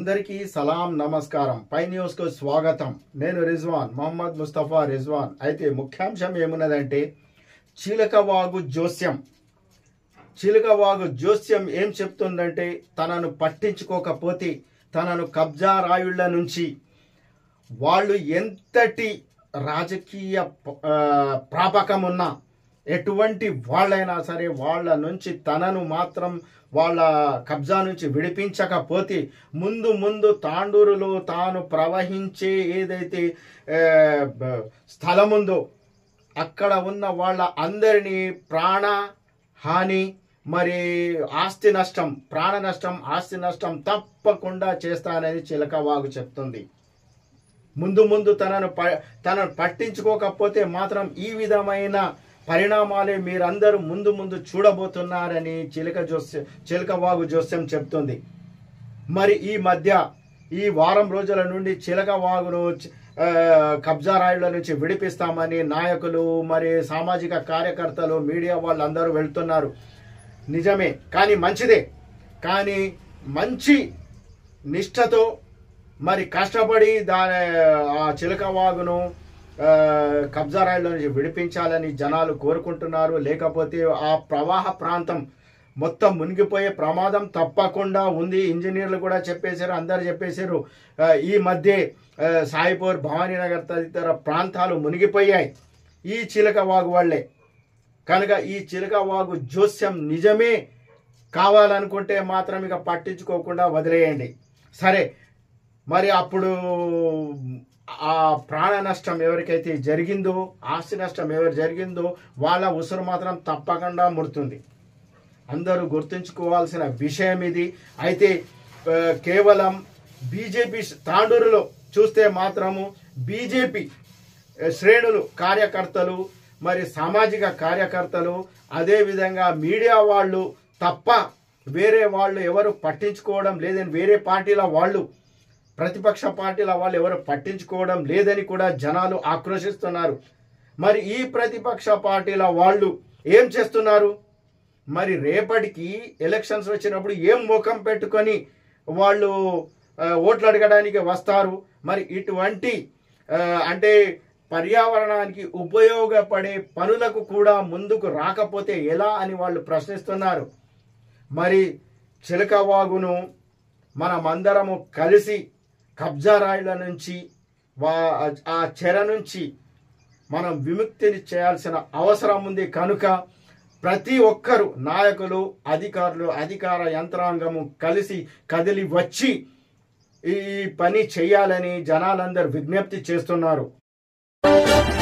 అందరికీ సలాం నమస్కారం. పై న్యూస్ కు స్వాగతం. నేను రిజ్వాన్ మొహమ్మద్ ముస్తఫా రిజ్వాన్. అయితే ముఖ్యాంశం ఏమున్నదంటే చిలకవాగు జోస్యం ఏం చెప్తుందంటే తనను పట్టించుకోకపోతే తనను కబ్జా రాయుళ్ల నుంచి వాళ్ళు ఎంతటి రాజకీయ ప్రాపకం ఉన్నా ఎటువంటి వాళ్ళైనా సరే వాళ్ళ నుంచి తనను మాత్రం వాళ్ళ కబ్జా నుంచి విడిపించకపోతే ముందు తాండూరులో తాను ప్రవహించే ఏదైతే స్థలం ఉందో అక్కడ ఉన్న వాళ్ళ అందరినీ ప్రాణ హాని మరి ఆస్తి నష్టం, ప్రాణ నష్టం, ఆస్తి నష్టం తప్పకుండా చేస్తానని చిలకవాగు చెప్తుంది. ముందు తనను పట్టించుకోకపోతే మాత్రం ఈ విధమైన పరిణామాలే మీరందరూ ముందు చూడబోతున్నారని చిలకవాగు జోస్యం చెప్తుంది. మరి ఈ మధ్య ఈ వారం రోజుల నుండి చిలకవాగును కబ్జా రాయుళ్ల నుంచి విడిపిస్తామని నాయకులు మరి సామాజిక కార్యకర్తలు మీడియా వాళ్ళందరూ వెళ్తున్నారు. నిజమే, కానీ మంచిదే. కానీ మంచి నిష్ఠతో మరి కష్టపడి ఆ చిలకవాగును కబ్జా రాయుళ్ల నుంచి విడిపించాలని జనాలు కోరుకుంటున్నారు. లేకపోతే ఆ ప్రవాహ ప్రాంతం మొత్తం మునిగిపోయే ప్రమాదం తప్పకుండా ఉంది. ఇంజనీర్లు కూడా చెప్పేశారు, అందరు చెప్పేశారు. ఈ మధ్య సాయిపూర్, భవానీనగర్ తదితర ప్రాంతాలు మునిగిపోయాయి ఈ చిలకవాగు వల్లే. కనుక ఈ చిలకవాగు జోస్యం నిజమే కావాలనుకుంటే మాత్రం ఇక పట్టించుకోకుండా వదిలేయండి. సరే, మరి అప్పుడు ఆ ప్రాణ నష్టం ఎవరికైతే జరిగిందో, ఆస్తి నష్టం ఎవరు జరిగిందో వాళ్ళ ఉసురు మాత్రం తప్పకుండా ముడుతుంది. అందరూ గుర్తుంచుకోవాల్సిన విషయం ఇది. అయితే కేవలం బీజేపీ తాండూరులో చూస్తే మాత్రము బీజేపీ శ్రేణులు, కార్యకర్తలు, మరి సామాజిక కార్యకర్తలు, అదేవిధంగా మీడియా వాళ్ళు తప్ప వేరే వాళ్ళు ఎవరు పట్టించుకోవడం లేదని, వేరే పార్టీల వాళ్ళు, ప్రతిపక్ష పార్టీల వాళ్ళు ఎవరు పట్టించుకోవడం లేదని కూడా జనాలు ఆక్రోశిస్తున్నారు. మరి ఈ ప్రతిపక్ష పార్టీల వాళ్ళు ఏం చేస్తున్నారు? మరి రేపటికి ఎలక్షన్స్ వచ్చినప్పుడు ఏం ముఖం పెట్టుకొని వాళ్ళు ఓట్లు అడగడానికి వస్తారు? మరి ఇటువంటి అంటే పర్యావరణానికి ఉపయోగపడే పనులకు కూడా ముందుకు రాకపోతే ఎలా అని వాళ్ళు ప్రశ్నిస్తున్నారు. మరి చిలకవాగును మనమందరము కలిసి కబ్జా రాయుల నుంచి ఆ చెర నుంచి మనం విముక్తిని చేయాల్సిన అవసరం ఉంది. కనుక ప్రతి ఒక్కరు, నాయకులు, అధికారులు, అధికార యంత్రాంగము కలిసి కదిలి వచ్చి ఈ పని చేయాలని జనాలందరూ విజ్ఞప్తి చేస్తున్నారు.